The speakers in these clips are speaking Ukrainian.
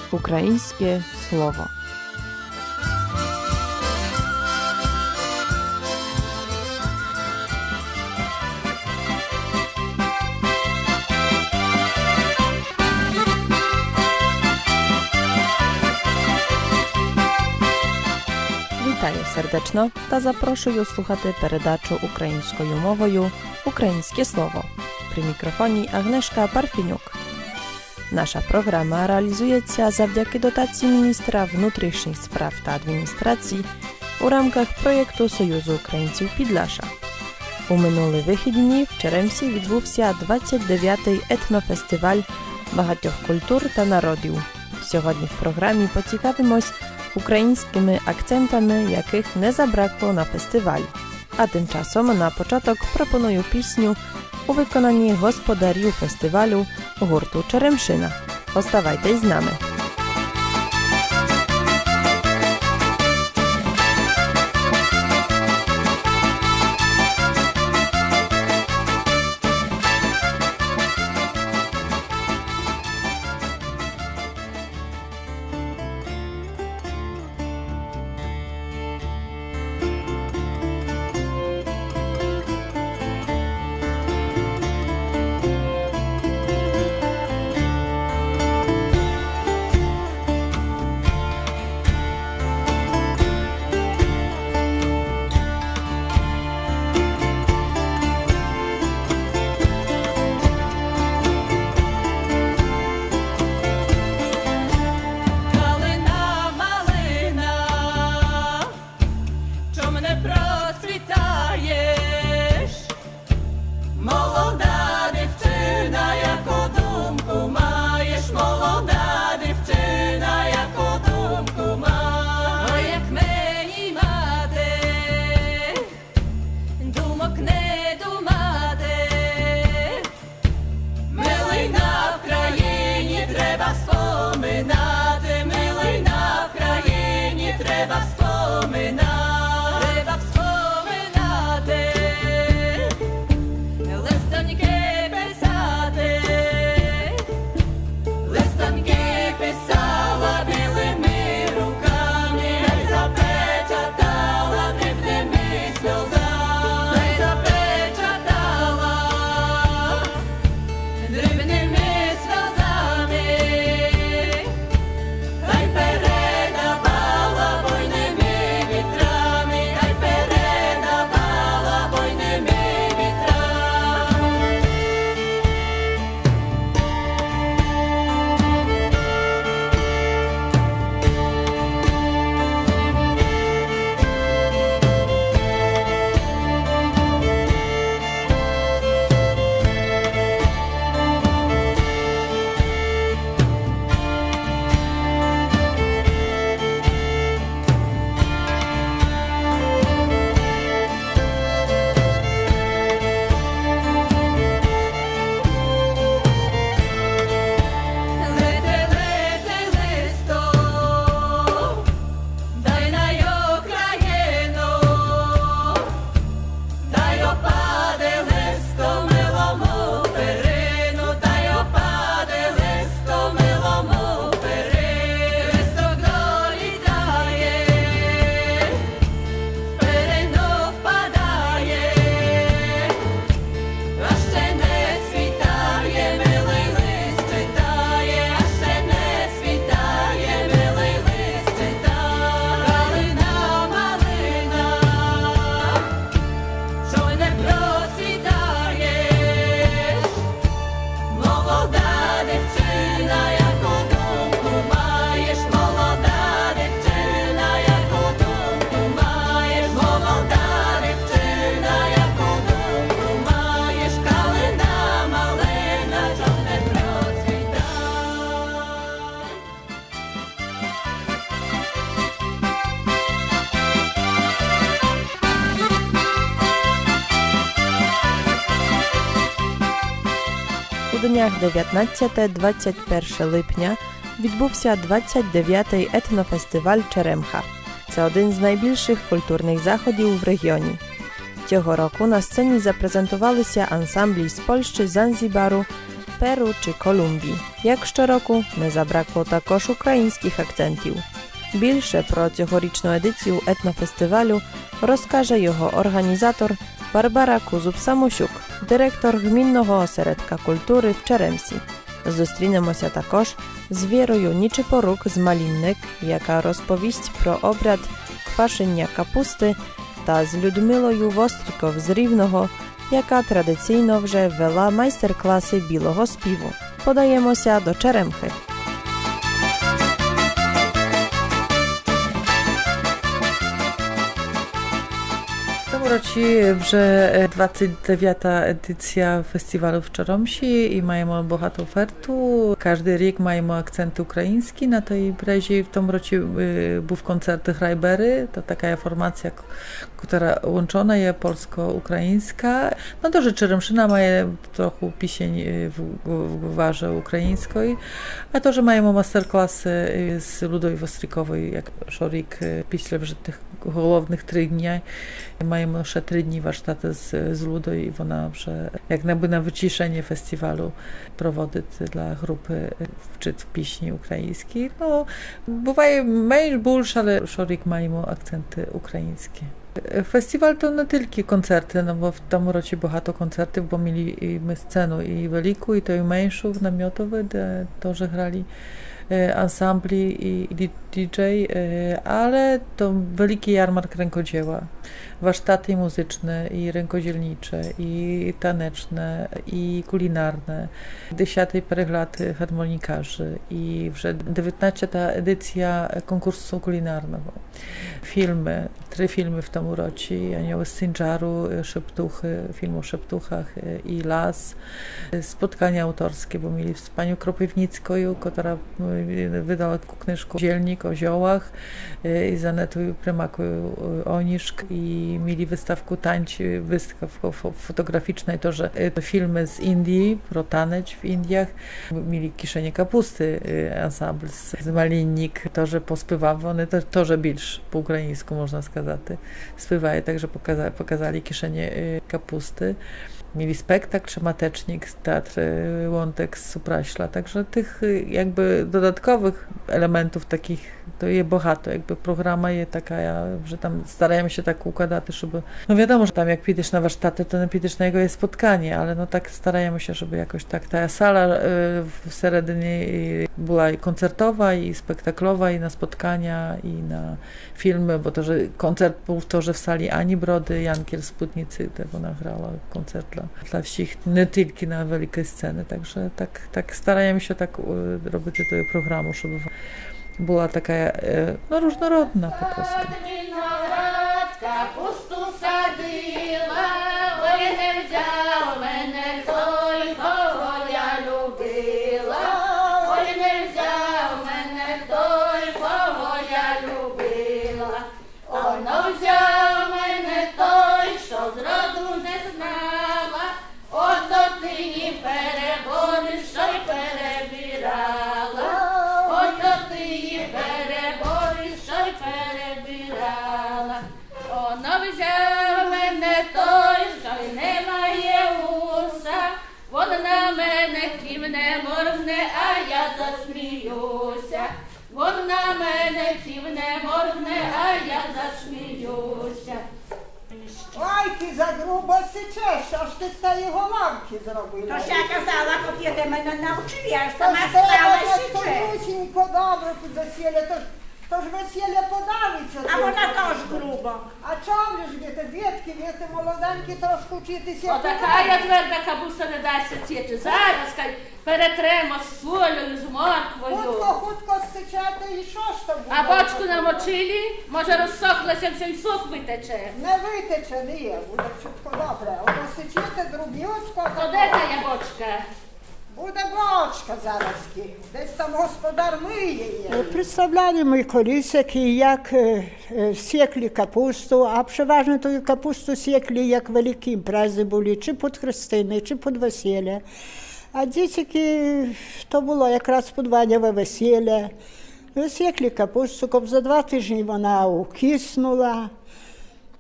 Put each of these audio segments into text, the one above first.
Українське слово. Вітаю сердечно та запрошую слухати передачу українською мовою «Українське слово». При мікрофоні Агнешка Парфінюк. Наша програма реалізується завдяки дотації міністра внутрішніх справ та адміністрації у рамках проєкту Союзу українців Підляша. У минулі вихідні в Черемсі відбувся 29-й етнофестиваль багатьох культур та народів. Сьогодні в програмі поцікавимось українськими акцентами, яких не забракло на фестивалі. А тим часом на початок пропоную пісню у виконанні господарів фестивалю гурту «Черемшина». Оставайтесь з нами. У днях 19-21 липня відбувся 29-й етнофестиваль «Черемха». Це один з найбільших культурних заходів в регіоні. Цього року на сцені запрезентувалися ансамблі з Польщі, Занзібару Перу чи Колумбії. Як щороку, не забракло також українських акцентів. Більше про цьогорічну едицію етнофестивалю розкаже його організатор Барбара Кузуб-Самощук, директор Гмінного осередка культури в Черемсі. Зустрінемося також з Вірою Нічипорук з Малінник, яка розповість про обряд квашення капусти, та з Людмилою Востріков з Рівного, яка традиційно вже вела майстер-класи білого співу. Подаємося до Черемхи. W tym roku вже 29-та edycja festiwalu w Czoromsi i mamy bogatą ofertę. Każdy rok mamy akcenty ukraińskie na tej imprezie. W tym roku był koncert Rajbery, to taka formacja, która łączona jest polsko-ukraińska. No to, że Czeremszyna ma trochę pisień w gwarze ukraińskiej, a to, że mają masterklasy z Ludoj Wostrikowej, jak Szorik, після вже тих головних 3 дні. Маємо ще 3 дні warsztaty з Ludою і вона вже якби на вичішення фестивалю проводить для групи вчить пісні українські. Ну, буває менш більше, але щорік маємо акценти українські. Фестиваль to nie tylko koncerty, no bo w tym roku багато koncertów, bo mieli my scenę i wielką, i to i mniejszą, namiotowe, gdzie też grali ansambli i DJ, ale to wielki jarmark rękodzieła. Warsztaty muzyczne i rękodzielnicze, i taneczne, i kulinarne. 10 pereglaty harmonikarzy i вже 19-ta edycja konkursu kulinarnego. Filmy, 3 filmy w tym roku. Anioły z Sindżaru, Szeptuchy, film o szeptuchach i Las. Spotkania autorskie, bo mieli z panią Kropiwnicką, która wydała książkę Zielnik o ziołach i z Anetą Prymaką Oniszk i mieli wystawkę tańczy, wystawkę fotograficznej, to, że filmy z Indii, pro tanecz w Indiach, mieli kieszenie kapusty, ansambl z Malinnik, to, że pospywały, one to, że bilsz po ukraińsku można skazać, spływają, także pokazali kieszenie kapusty. Mieli spektakl Trzymatecznik, teatr Łątek z Supraśla, także tych jakby dodatkowych elementów takich to jest bogato, jakby programa jest taka, że tam starajemy się tak układać, żeby, no wiadomo, że tam jak pójdziesz na warsztaty, to nie pójdziesz na jego jest spotkanie, ale no tak starajemy się, żeby jakoś tak ta sala w Seredynie była i koncertowa, i spektaklowa, i na spotkania, i na filmy, bo to, że koncert był to, że w sali Ani Brody, Jankiel Sputnicy, tego nagrała koncert dla wszystkich, nie tylko na wielkiej sceny, także tak starajemy się tak robić tego programu, żeby była taka no, różnorodna po prostu. А я засміюся, вон на мене цівне моргне, а я засміюся. Ой, ти загрубо сичеш, що ж ти з тієї голавки зробила? То ж я казала, коти мене навчили, я ж сама стала сичеш. Тонюсінько добре під весілля, то ж весілля подавиться. А вона теж грубо. А чому ж ви, дітки, ви молоденькі, трошки вчитися? Отака я тверда капуста не дасться ціти. Зараз хай перетремо з солею, з морквою. Хутко сичете і що ж то буде? А бочку намочили, може розсохлося, все й сок витече. Не витече, не є, буде чутко добре. Ото сичете друб'ючко. То де та я бочка? Буде бочка зараз, десь там господар миє її. Представляли ми колись, як сікли капусту, а переважно ту капусту сікли, як великі імпрези були, чи під хрестини, чи під весілля. А дітки, то було якраз під Ванєве весілля. Сікли капусту, за 2 тижні вона укиснула.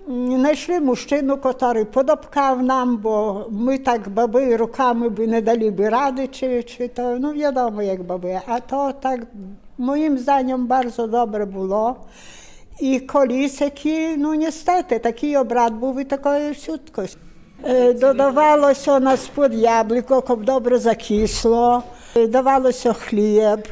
Знайшли мужчину, який подопкав нам, бо ми так баби руками би не дали би ради, чи то, ну, відомо, як баби. А то так, моїм зданням, дуже добре було. І колісики, ну, niestety, такий обряд був і такої всюдко. Додавалося на спод яблуко, щоб добре закисло, давалося хліб.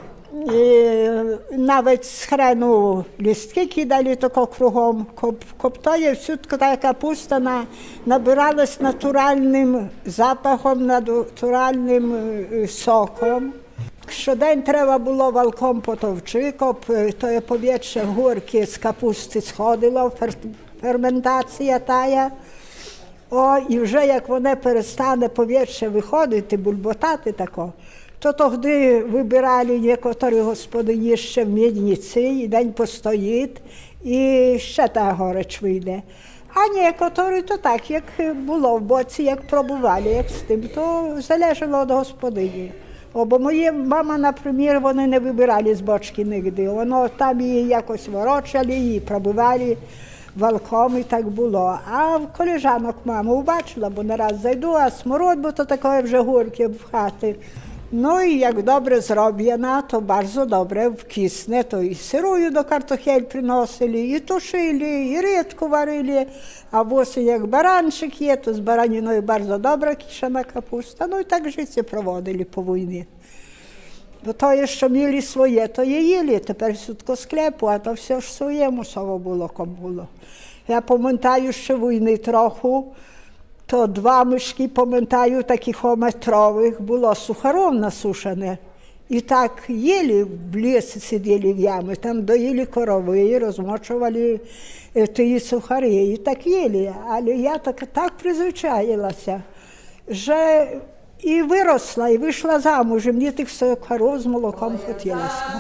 Навіть з хрену листки кидали тако кругом, щоб то є всюдко та капуста набиралась натуральним запахом, натуральним соком. Щодень треба було валком потовчи, щоб то повітря горьке з капусти сходило, ферментація тая. І вже як воно перестане повітря виходити, бульботати тако, то тоді вибирали некоторі господині ще в мідниці, і день постоїть, і ще та горич вийде. А некоторі то так, як було в боці, як пробували, як з тим, то залежало від господині. Бо моя мама, наприклад, вони не вибирали з бочки нігде, воно там її якось ворочали, її пробивали валком, і так було. А в колежанок маму бачила, бо не раз зайду, а смород, бо то таке вже горьке в хаті. Ну і як добре зроблена, то дуже добре вкисне, то і сирую до картохель приносили, і тушили, і рідку варили, а восень як баранчик є, то з бараниною дуже добра кишена капуста, ну і так життя проводили по війні. Бо то, що мали своє, то є їли, тепер всюдко склепу, а то все ж своє мусово було, ком було. Я пам'ятаю ще війни трохи, то 2 мішки, пам'ятаю, таких метрових, було сухаров насушене. І так їли, в лісі сиділи в ямі, там доїли корови, розмочували ті сухари, і так їли. Але я так призвичаїлася, що і виросла, і вийшла замуж, і мені тих сухарів з молоком хотілося.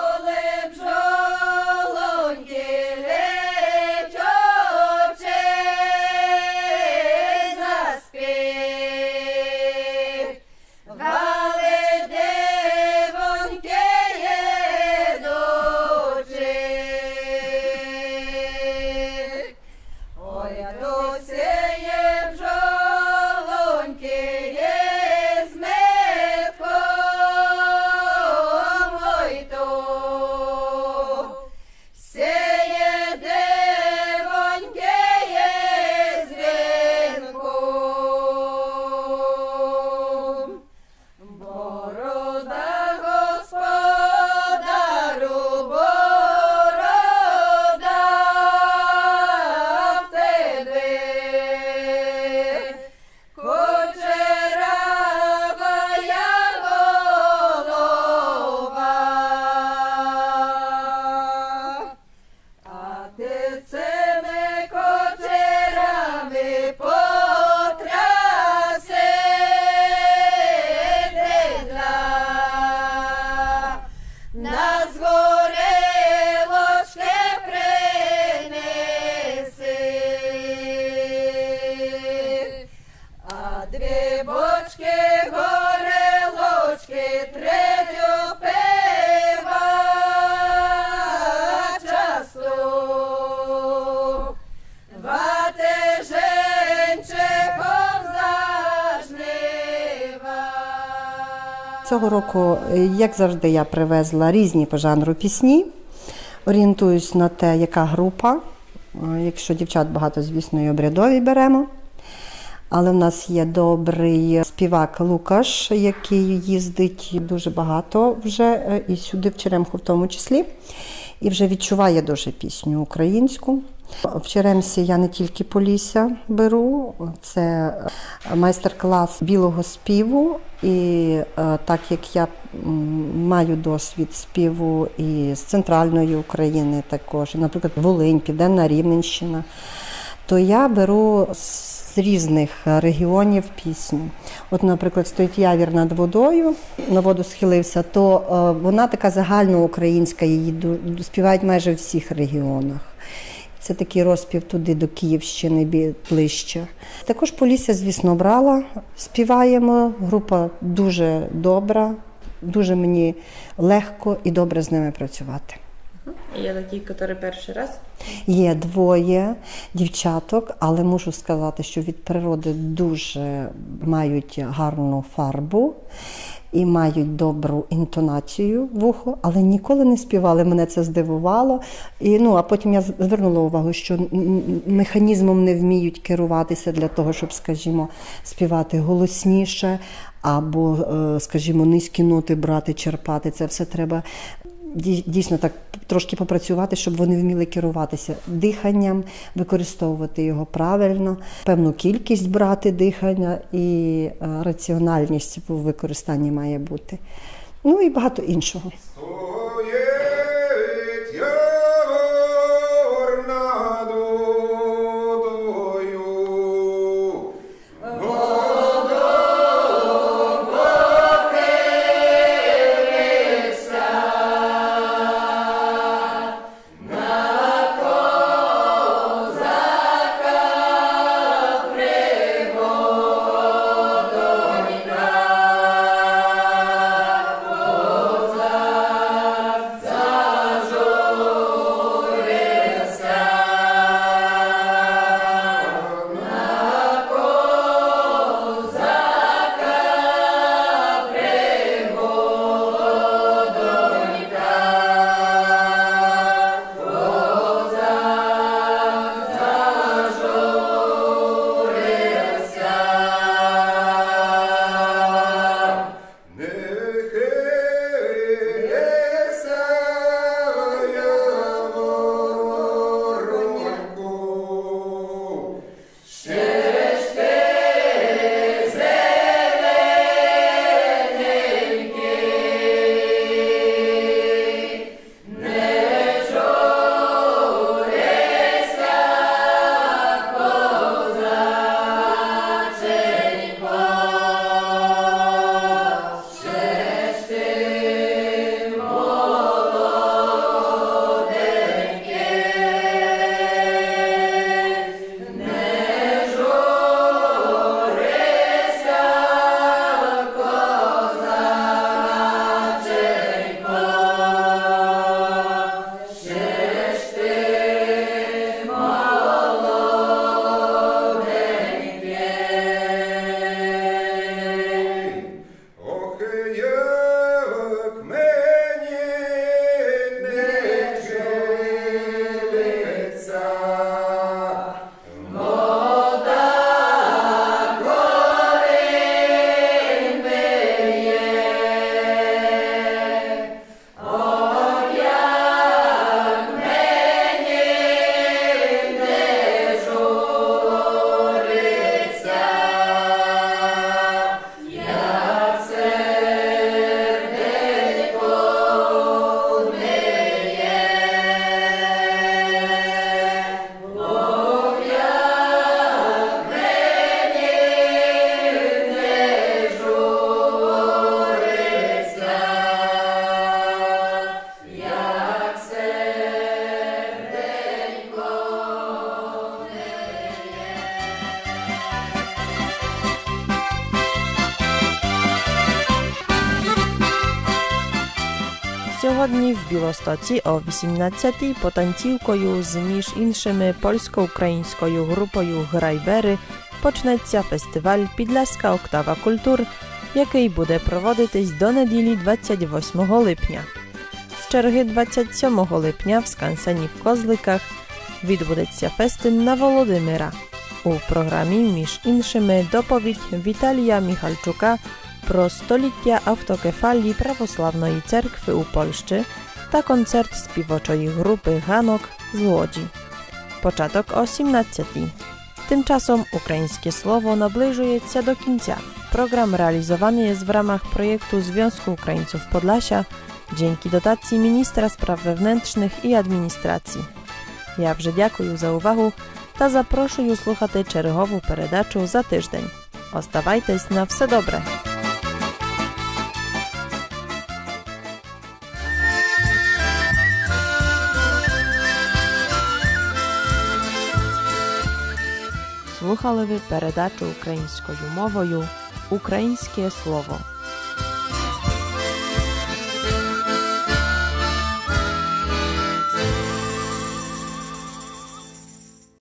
Цього року, як завжди, я привезла різні по жанру пісні. Орієнтуюсь на те, яка група. Якщо дівчат багато, звісно, і обрядові беремо. Але в нас є добрий співак Лукаш, який їздить дуже багато вже, і сюди в Черемху в тому числі. І вже відчуває дуже пісню українську. В Черемсі я не тільки Полісся беру, це майстер-клас білого співу. І так як я маю досвід співу і з центральної України також, наприклад, Волинь, Південна Рівненщина, то я беру з різних регіонів пісню. От, наприклад, «Стоїть явір над водою», «На воду схилився», то вона така загальноукраїнська, її співають майже в всіх регіонах. Це такий розпів туди до Київщини ближче. Також Полісся, звісно, брала, співаємо. Група дуже добра, дуже мені легко і добре з ними працювати. Є такі, які перший раз? Є двоє дівчаток, але мушу сказати, що від природи дуже мають гарну фарбу і мають добру інтонацію в ухо, але ніколи не співали, мене це здивувало. А потім я звернула увагу, що механізмом не вміють керуватися для того, щоб, скажімо, співати голосніше або, скажімо, низькі ноти брати, черпати. Це все треба дійсно так трошки попрацювати, щоб вони вміли керуватися диханням, використовувати його правильно, певну кількість брати дихання і раціональність в використанні має бути. І багато іншого. Сьогодні в Білостоці о 18-й потанцівкою з між іншими польсько-українською групою Грайбери почнеться фестиваль «Підляська октава культур», який буде проводитись до неділі 28 липня. З черги 27 липня в скансені в Козликах відбудеться фестин на Володимира. У програмі між іншими доповідь Віталія Міхальчука про століття автокефалії Православної Церкви у Польщі та концерт співочої групи Ганок z Łodzi. Початок o 18:00. Tymczasem ukraińskie słowo nabliżuje do końca. Program realizowany jest w ramach projektu Związku Ukraińców Podlasia dzięki dotacji Ministra Spraw Wewnętrznych i Administracji. Ja вже дякую за увагу та запрошую слухати чергову передачу за тиждень. Оставайтесь на все добре! Слухали ви передачу українською мовою «Українське слово».